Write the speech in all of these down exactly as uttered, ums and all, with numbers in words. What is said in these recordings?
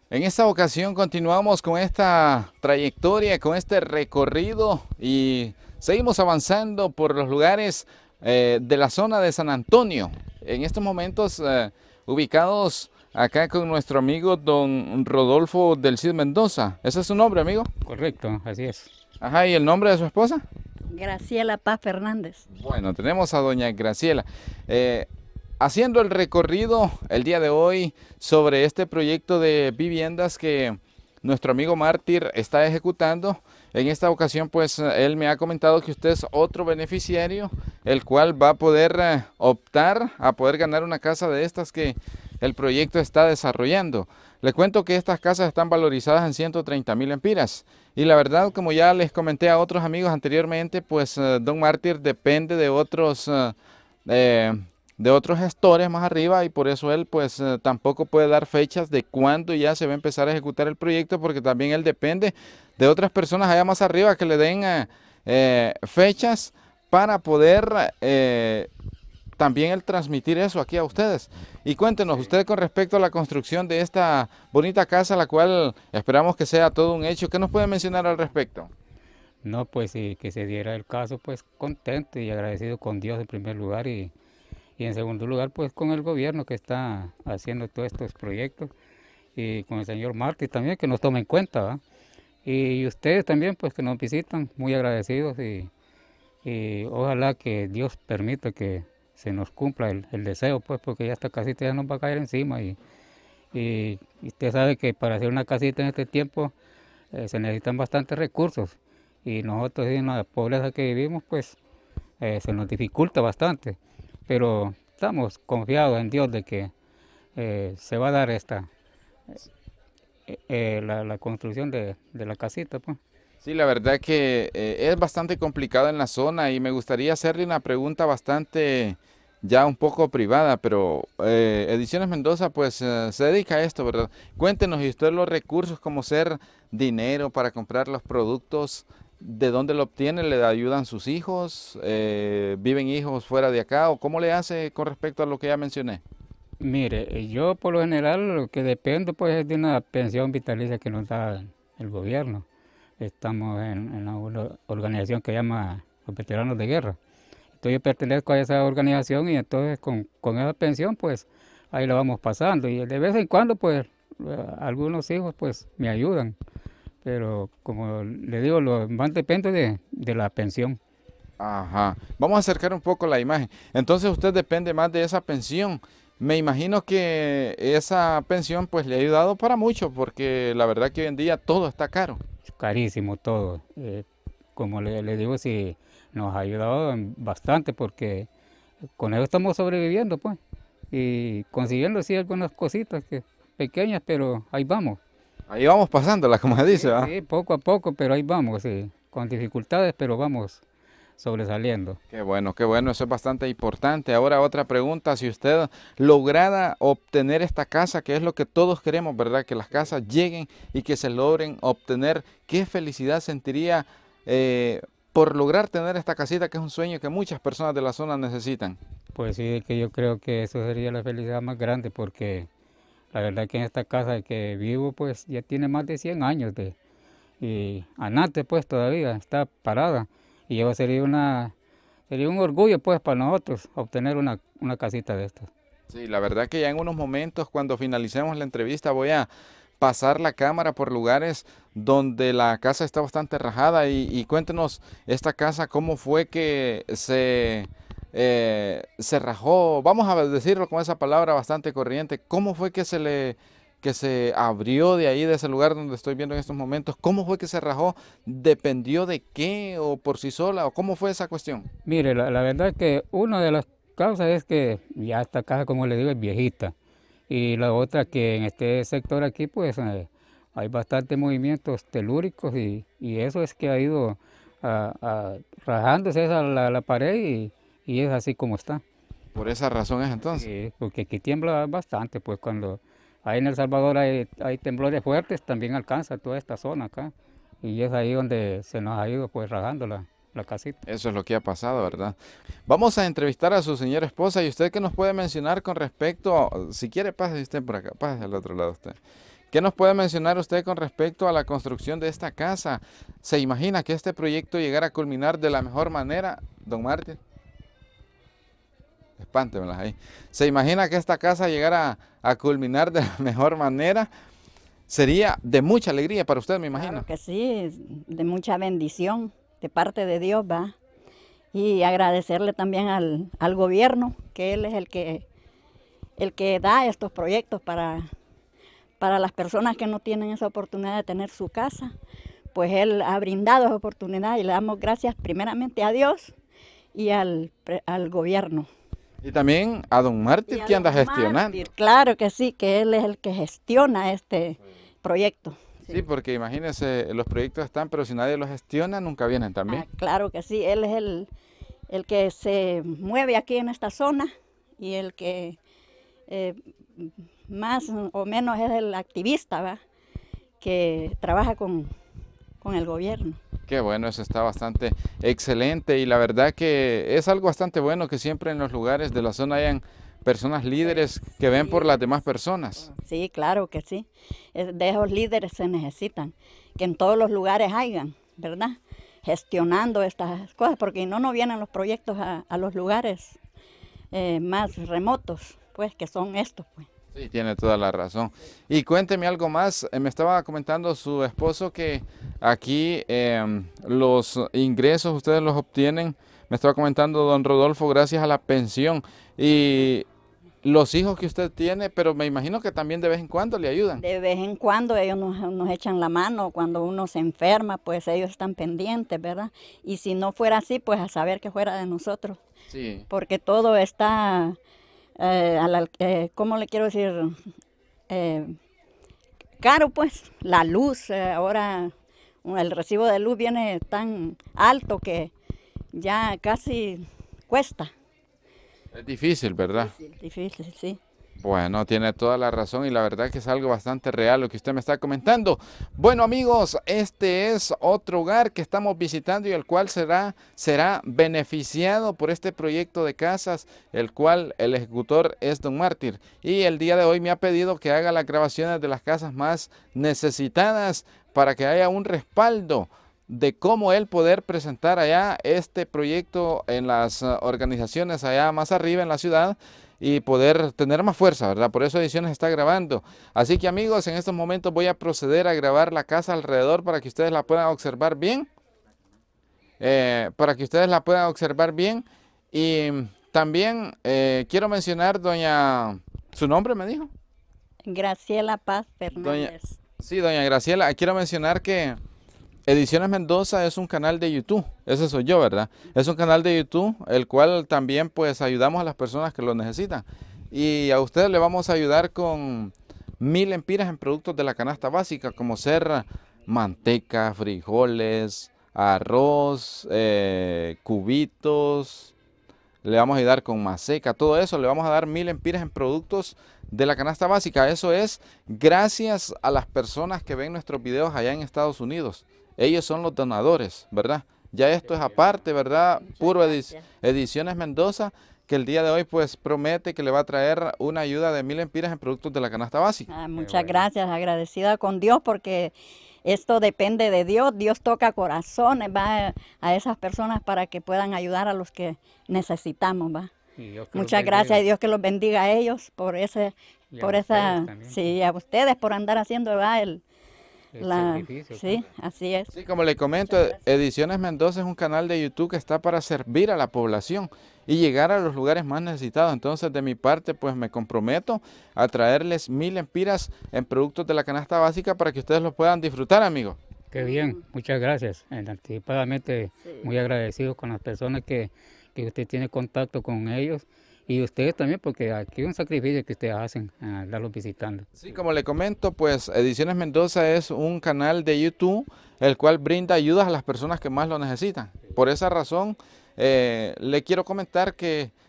En esta ocasión continuamos con esta trayectoria, con este recorrido y seguimos avanzando por los lugares eh, de la zona de San Antonio. En estos momentos eh, ubicados acá con nuestro amigo don Rodolfo del Cid Mendoza. ¿Ese es su nombre, amigo? Correcto, así es. Ajá, ¿y el nombre de su esposa? Graciela Paz Fernández. Bueno, tenemos a doña Graciela. Eh, Haciendo el recorrido el día de hoy sobre este proyecto de viviendas que nuestro amigo Mártir está ejecutando. En esta ocasión, pues él me ha comentado que usted es otro beneficiario, el cual va a poder eh, optar a poder ganar una casa de estas que el proyecto está desarrollando. Le cuento que estas casas están valorizadas en ciento treinta mil empiras. Y la verdad, como ya les comenté a otros amigos anteriormente, pues eh, don Mártir depende de otros... eh, eh, de otros gestores más arriba y por eso él pues eh, tampoco puede dar fechas de cuándo ya se va a empezar a ejecutar el proyecto, porque también él depende de otras personas allá más arriba que le den eh, eh, fechas para poder eh, también él transmitir eso aquí a ustedes. Y cuéntenos, usted con respecto a la construcción de esta bonita casa, la cual esperamos que sea todo un hecho, ¿qué nos puede mencionar al respecto? No, pues sí, que se diera el caso, pues contento y agradecido con Dios en primer lugar y, y en segundo lugar, pues con el gobierno que está haciendo todos estos proyectos y con el señor Martí también que nos toma en cuenta, ¿va? Y ustedes también, pues que nos visitan, muy agradecidos y, y ojalá que Dios permita que se nos cumpla el, el deseo, pues porque ya esta casita ya nos va a caer encima y, y, y usted sabe que para hacer una casita en este tiempo eh, se necesitan bastantes recursos y nosotros en la pobreza que vivimos pues eh, se nos dificulta bastante, pero estamos confiados en Dios de que eh, se va a dar esta eh, eh, la, la construcción de, de la casita, pues. Sí, la verdad que eh, es bastante complicado en la zona y me gustaría hacerle una pregunta bastante ya un poco privada, pero eh, Ediciones Mendoza pues eh, se dedica a esto, ¿verdad? Cuéntenos, ¿y usted los recursos como ser dinero para comprar los productos, de dónde lo obtiene? ¿Le ayudan sus hijos? Eh, ¿viven hijos fuera de acá? ¿O cómo le hace con respecto a lo que ya mencioné? Mire, eh, yo por lo general lo que dependo pues es de una pensión vitalicia que nos da el gobierno. Estamos en, en una organización que llama los veteranos de guerra. Entonces yo pertenezco a esa organización y entonces con, con esa pensión pues ahí la vamos pasando y de vez en cuando pues eh, algunos hijos pues me ayudan, pero como le digo, lo más depende de, de la pensión. Ajá. Vamos a acercar un poco la imagen. Entonces usted depende más de esa pensión. Me imagino que esa pensión pues le ha ayudado para mucho, porque la verdad que hoy en día todo está caro. Es carísimo todo. Eh, como le, le digo, sí, nos ha ayudado bastante porque con eso estamos sobreviviendo, pues, y consiguiendo sí algunas cositas que, pequeñas, pero ahí vamos. Ahí vamos pasándola, como se dice, Sí, ¿va? sí, poco a poco, pero ahí vamos, sí, con dificultades, pero vamos sobresaliendo. Qué bueno, qué bueno, eso es bastante importante. Ahora otra pregunta, si usted lograra obtener esta casa, que es lo que todos queremos, ¿verdad? Que las casas lleguen y que se logren obtener, ¿qué felicidad sentiría eh, por lograr tener esta casita, que es un sueño que muchas personas de la zona necesitan? Pues sí, que yo creo que eso sería la felicidad más grande porque la verdad que en esta casa que vivo pues ya tiene más de cien años de, y antes pues todavía está parada y eso sería una sería un orgullo pues para nosotros obtener una, una casita de estas. Sí, la verdad que ya en unos momentos, cuando finalicemos la entrevista, voy a pasar la cámara por lugares donde la casa está bastante rajada y, y cuéntenos esta casa, cómo fue que se, eh, se rajó, vamos a decirlo con esa palabra bastante corriente, cómo fue que se le que se abrió de ahí, de ese lugar donde estoy viendo en estos momentos, cómo fue que se rajó, dependió de qué o por sí sola o cómo fue esa cuestión. Mire, la, la verdad que una de las causas es que ya esta casa, como le digo, es viejita. Y la otra que en este sector aquí, pues eh, hay bastantes movimientos telúricos y, y eso es que ha ido a, a rajándose esa, la, la pared y, y es así como está. Por esa razón es entonces. Sí, porque aquí tiembla bastante, pues cuando ahí en El Salvador hay, hay temblores fuertes, también alcanza toda esta zona acá. Y es ahí donde se nos ha ido pues rajándola. la casita. Eso es lo que ha pasado, ¿verdad? Vamos a entrevistar a su señora esposa. ¿Y usted qué nos puede mencionar con respecto, si quiere, pase usted por acá, pase al otro lado usted? ¿Qué nos puede mencionar usted con respecto a la construcción de esta casa? ¿Se imagina que este proyecto llegara a culminar de la mejor manera, don Martín? Espántemelas ahí. ¿Se imagina que esta casa llegara a, a culminar de la mejor manera? Sería de mucha alegría para usted, me imagino. Claro que sí, de mucha bendición de parte de Dios, va. Y agradecerle también al, al gobierno, que él es el que, el que da estos proyectos para, para las personas que no tienen esa oportunidad de tener su casa. Pues él ha brindado esa oportunidad y le damos gracias primeramente a Dios y al, al gobierno. Y también a don Martín, que anda gestionando. Martín, claro que sí, que él es el que gestiona este proyecto. Sí, sí, porque imagínense, los proyectos están, pero si nadie los gestiona, nunca vienen también. Ah, claro que sí, él es el, el que se mueve aquí en esta zona y el que eh, más o menos es el activista, ¿va? Que trabaja con, con el gobierno. Qué bueno, eso está bastante excelente y la verdad que es algo bastante bueno que siempre en los lugares de la zona hayan personas líderes que ven por las demás personas. Sí, claro que sí. De esos líderes se necesitan, que en todos los lugares hayan, ¿verdad? Gestionando estas cosas, porque no nos vienen los proyectos a, a los lugares eh, más remotos, pues, que son estos, pues. Sí, tiene toda la razón. Y cuénteme algo más, eh, me estaba comentando su esposo que aquí eh, los ingresos ustedes los obtienen, me estaba comentando don Rodolfo, gracias a la pensión y los hijos que usted tiene, pero me imagino que también de vez en cuando le ayudan. De vez en cuando ellos nos, nos echan la mano, cuando uno se enferma, pues ellos están pendientes, ¿verdad? Y si no fuera así, pues a saber que fuera de nosotros. Sí. Porque todo está... Eh, al, eh, ¿cómo le quiero decir? Eh, caro, pues, la luz, eh, ahora el recibo de luz viene tan alto que ya casi cuesta. Es difícil, ¿verdad? Difícil, difícil, sí. Bueno, tiene toda la razón y la verdad que es algo bastante real lo que usted me está comentando. Bueno amigos, este es otro hogar que estamos visitando y el cual será, será beneficiado por este proyecto de casas, el cual el ejecutor es don Martín. Y el día de hoy me ha pedido que haga las grabaciones de las casas más necesitadas para que haya un respaldo de cómo él poder presentar allá este proyecto en las organizaciones allá más arriba en la ciudad y poder tener más fuerza, ¿verdad? Por eso Ediciones está grabando. Así que amigos, en estos momentos voy a proceder a grabar la casa alrededor para que ustedes la puedan observar bien. Eh, para que ustedes la puedan observar bien. Y también eh, quiero mencionar doña... ¿Su nombre me dijo? Graciela Paz Fernández. Doña, sí, doña Graciela. Quiero mencionar que Ediciones Mendoza es un canal de YouTube, ese soy yo, ¿verdad? Es un canal de YouTube, el cual también pues ayudamos a las personas que lo necesitan. Y a ustedes le vamos a ayudar con mil empiras en productos de la canasta básica, como ser manteca, frijoles, arroz, eh, cubitos. Le vamos a ayudar con maseca, todo eso, le vamos a dar mil empiras en productos de la canasta básica. Eso es gracias a las personas que ven nuestros videos allá en Estados Unidos. Ellos son los donadores, ¿verdad? Ya esto es aparte, ¿verdad? Puro Edic Ediciones Mendoza, que el día de hoy pues promete que le va a traer una ayuda de mil empiras en productos de la canasta básica. Ah, muchas bueno. gracias, agradecida con Dios porque esto depende de Dios. Dios toca corazones, va a esas personas para que puedan ayudar a los que necesitamos, va. Muchas gracias y Dios que los bendiga a ellos por ese, por esa, sí, a ustedes por andar haciendo, va, el La, sí, así es. Sí, como le comento, Ediciones Mendoza es un canal de YouTube que está para servir a la población y llegar a los lugares más necesitados. Entonces, de mi parte, pues me comprometo a traerles mil empiras en productos de la canasta básica para que ustedes los puedan disfrutar, amigos. Qué bien, muchas gracias. Anticipadamente, sí. Muy agradecido con las personas que, que usted tiene contacto con ellos. Y ustedes también, porque aquí hay un sacrificio que ustedes hacen al andarlos visitando. Sí, como le comento, pues Ediciones Mendoza es un canal de YouTube, el cual brinda ayudas a las personas que más lo necesitan. Por esa razón, eh, le quiero comentar que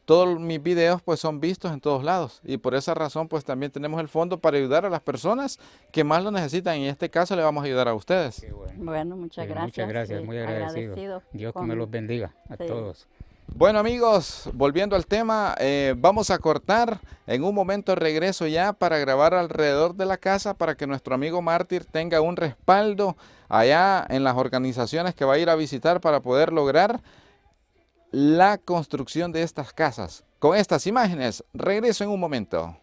todos mis videos pues son vistos en todos lados y por esa razón pues también tenemos el fondo para ayudar a las personas que más lo necesitan y en este caso le vamos a ayudar a ustedes. Qué bueno. Bueno, muchas Sí, gracias. muchas gracias, sí, muy agradecido. agradecido Dios que con- me los bendiga a Sí. todos. Bueno amigos, volviendo al tema, eh, vamos a cortar, en un momento regreso ya para grabar alrededor de la casa para que nuestro amigo Mártir tenga un respaldo allá en las organizaciones que va a ir a visitar para poder lograr la construcción de estas casas. Con estas imágenes, regreso en un momento.